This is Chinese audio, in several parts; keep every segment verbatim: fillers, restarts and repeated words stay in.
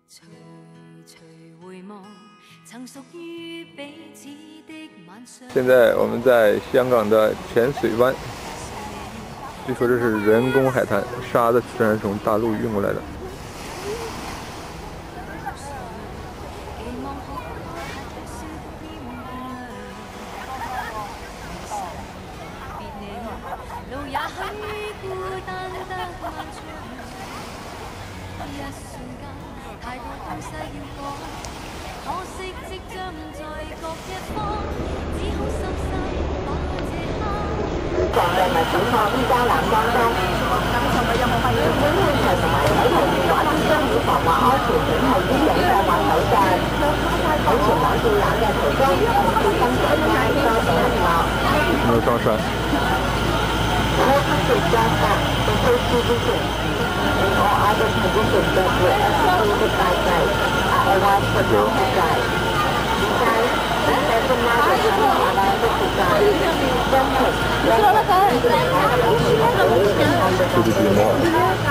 现在我们在香港的浅水湾，据说这是人工海滩，沙子全是从大陆运过来的。 國際物展項依家南江中，本會場同埋睇圖電話之將以防或安全警係於影相或手上。喺前往照覽嘅途中，小心水塊多景一幕。 沒有撞山。 Purpose just that the safety vision and all other conditions that were executed by guides are allowed for those who guide. Besides, it doesn't matter if you are allowed to guide. Just take 这就地貌。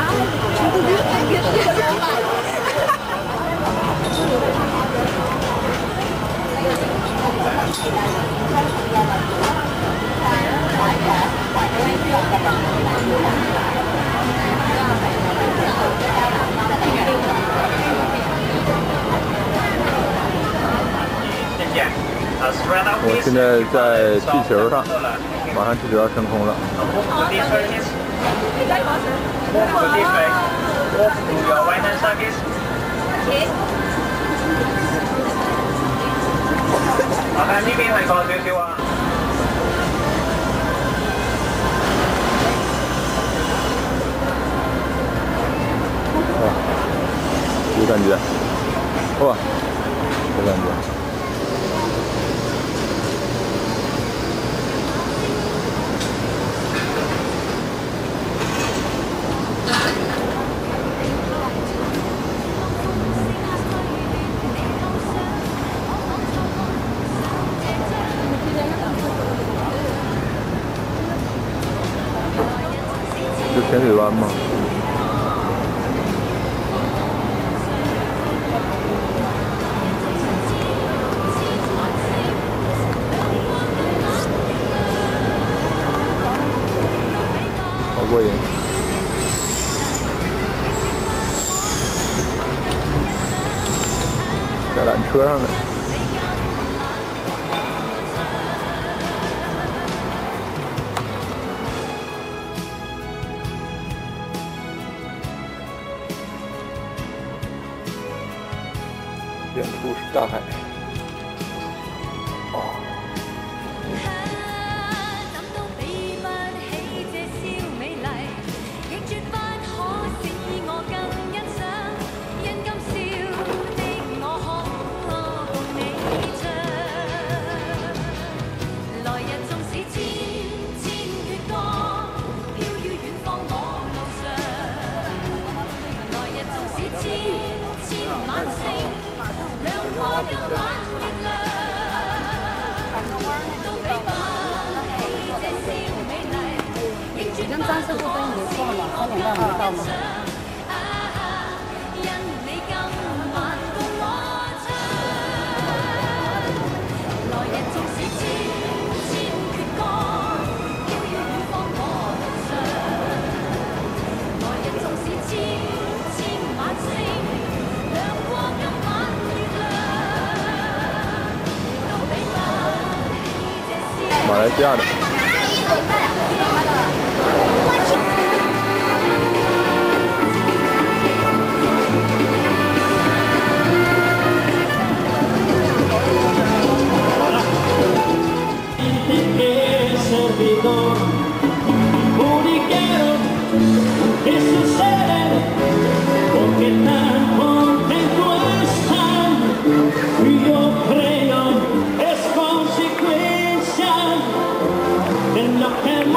我现在在气球上，马上气球要升空了。 我睇呢邊係過少少啊。 哇，有感觉，哇，有感觉。浅水湾吗？好过瘾！在缆车上呢。远处是大海。哦。 已经三四部分已经过了，三点半没到吗？ 马来西亚的。 Look at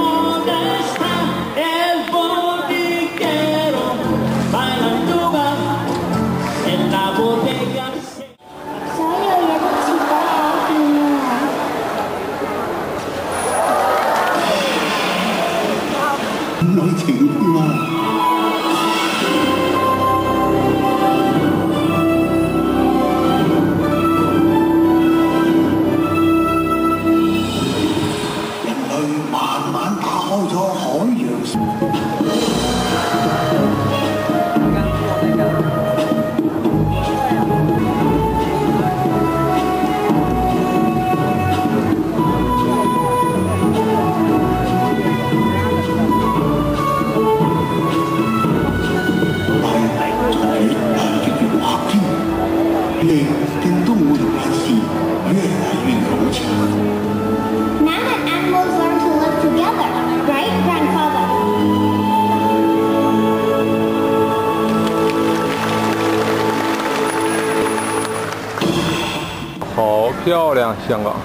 漂亮，香港。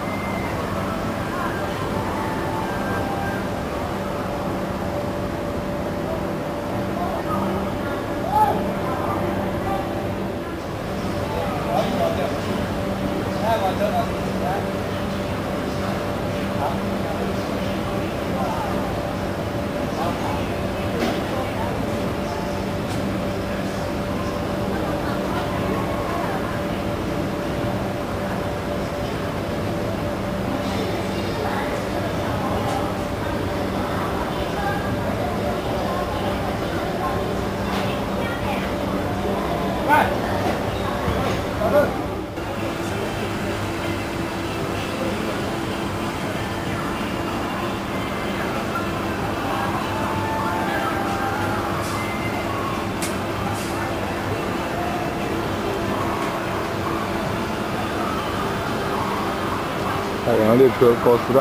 海洋列车高速站。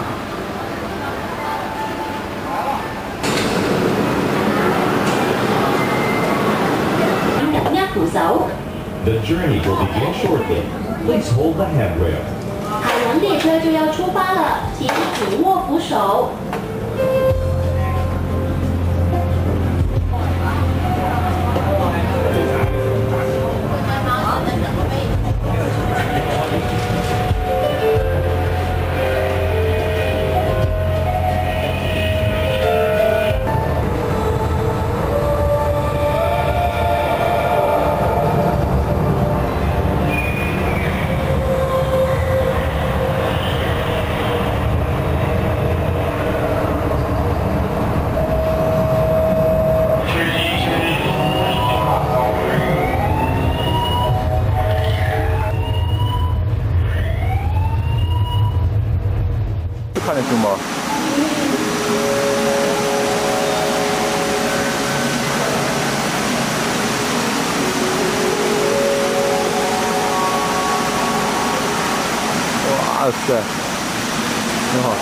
扶手。 The journey will begin shortly. Please hold the handrail. 海洋列车就要出发了，请紧握扶手。 看着熊猫。哇塞，挺好。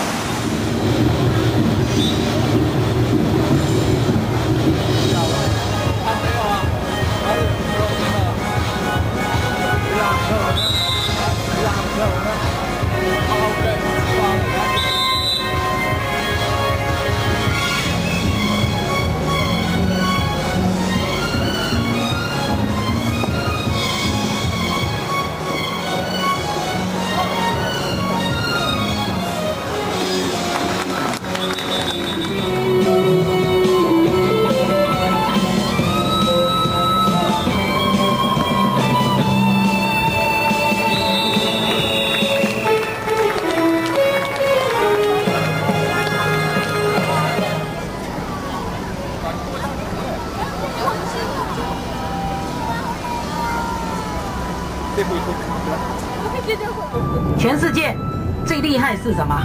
全世界最厉害是什么？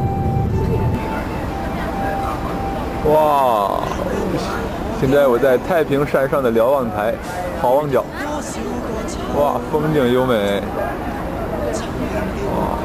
哇！现在我在太平山上的瞭望台好望角，哇，风景优美。哇！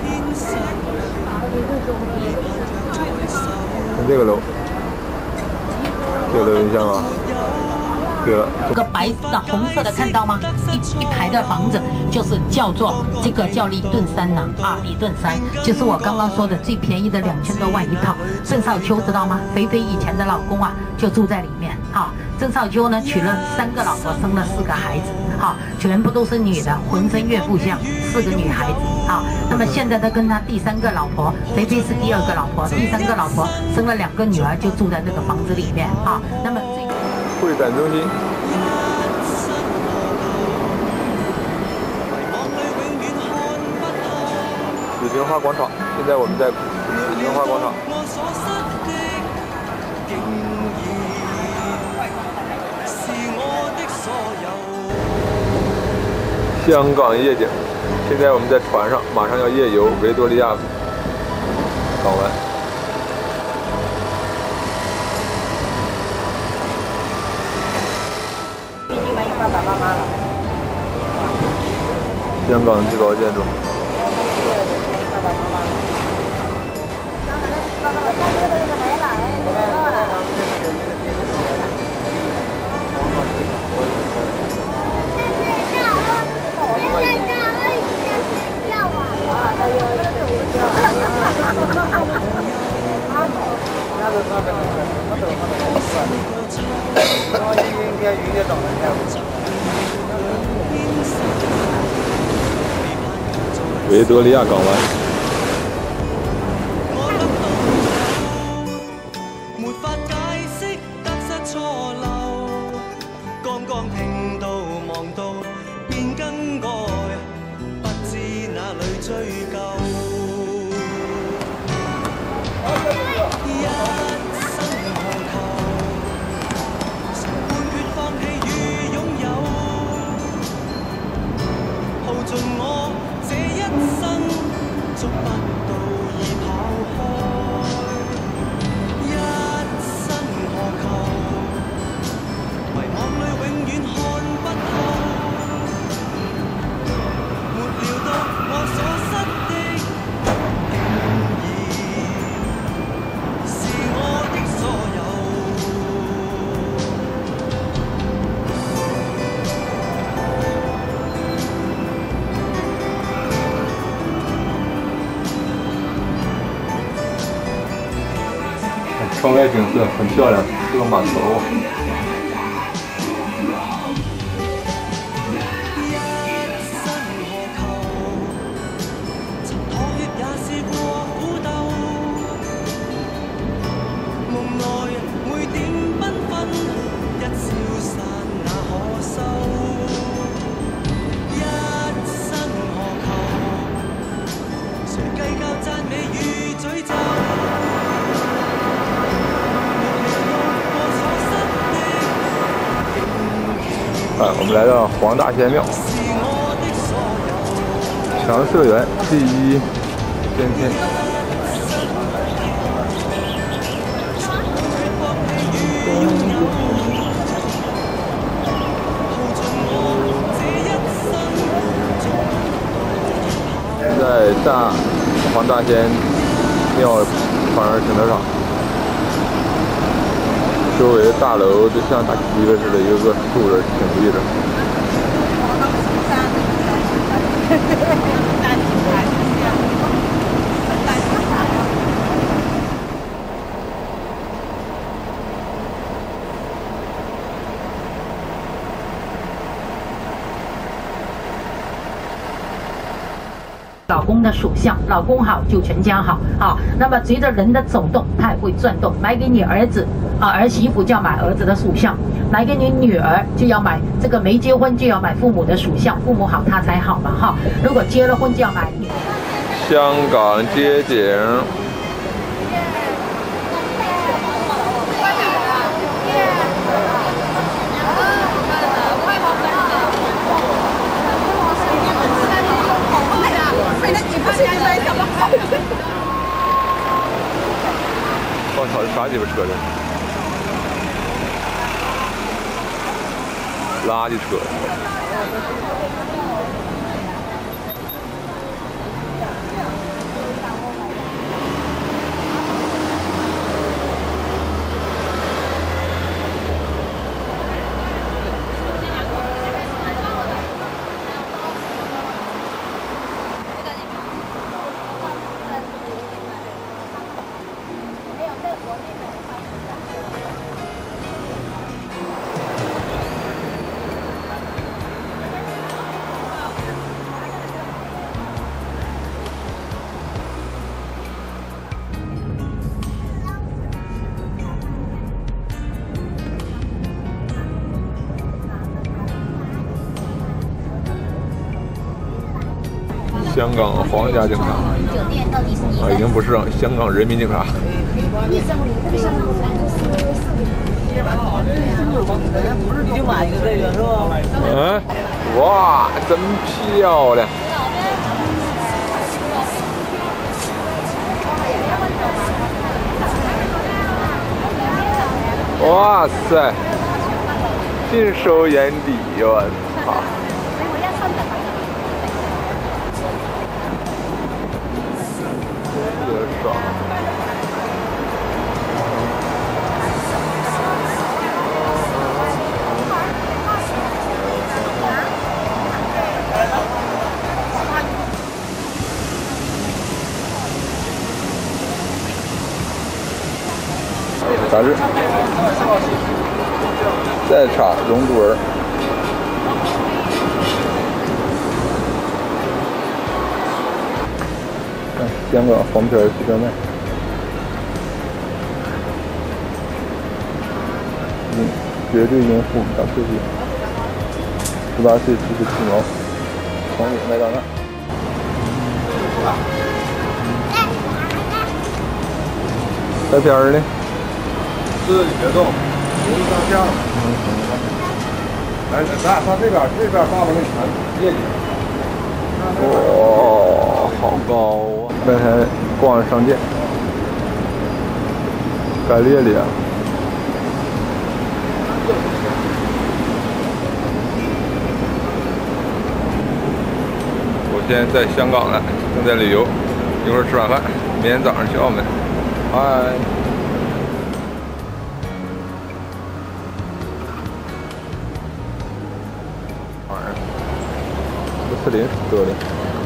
看这个楼，这个楼有印象吗？对了， 这个白的、红色的看到吗？一一排的房子就是叫做这个叫里顿山呐啊，里顿山就是我刚刚说的最便宜的两千多万一套。郑少秋知道吗？肥肥以前的老公啊就住在里面啊。郑少秋呢娶了三个老婆，生了四个孩子，啊，全部都是女的，浑身岳父相，四个女孩子啊。那么现在他跟他第三个老婆，肥肥是第二个老婆，第三个老婆生了两个女儿，就住在这个房子里面啊。那么这。 会展中心，紫荆花广场。现在我们在紫荆花广场。香港夜景。现在我们在船上，马上要夜游维多利亚港湾。香港最高建筑。 维多利亚港湾。窗外景色很漂亮，是个码头。啊，我们来到黄大仙庙，常社园第一先天。在大黄大仙庙旁边停车场。周围的大楼就像大鸡巴似的，一个个竖着挺立着。 老公的属相，老公好就全家好啊。那么随着人的走动，它也会转动。买给你儿子啊，儿媳妇就要买儿子的属相；买给你女儿就要买这个没结婚就要买父母的属相，父母好他才好嘛哈。如果结了婚就要买女。 香港街景。我操，这啥鸡巴车这？垃圾车。香港皇家警察啊，已经不是香港人民警察。 你就买一个这个是吧？ 嗯，哇，真漂亮！哇塞，尽收眼底，我操！特爽！杂志，再查容祖儿。 香港黄片西专卖。嗯，绝对银护大科技，十八岁七十七毛，黄牛麦当娜。带片儿的。是别动，不是上架。来，咱俩上这边，这边爸爸给你传业绩。哇，好高啊！刚才逛商店，该列里啊。我现在在香港了，正在旅游，一会儿吃晚饭，明天早上去澳门。嗨。穆斯林喝的。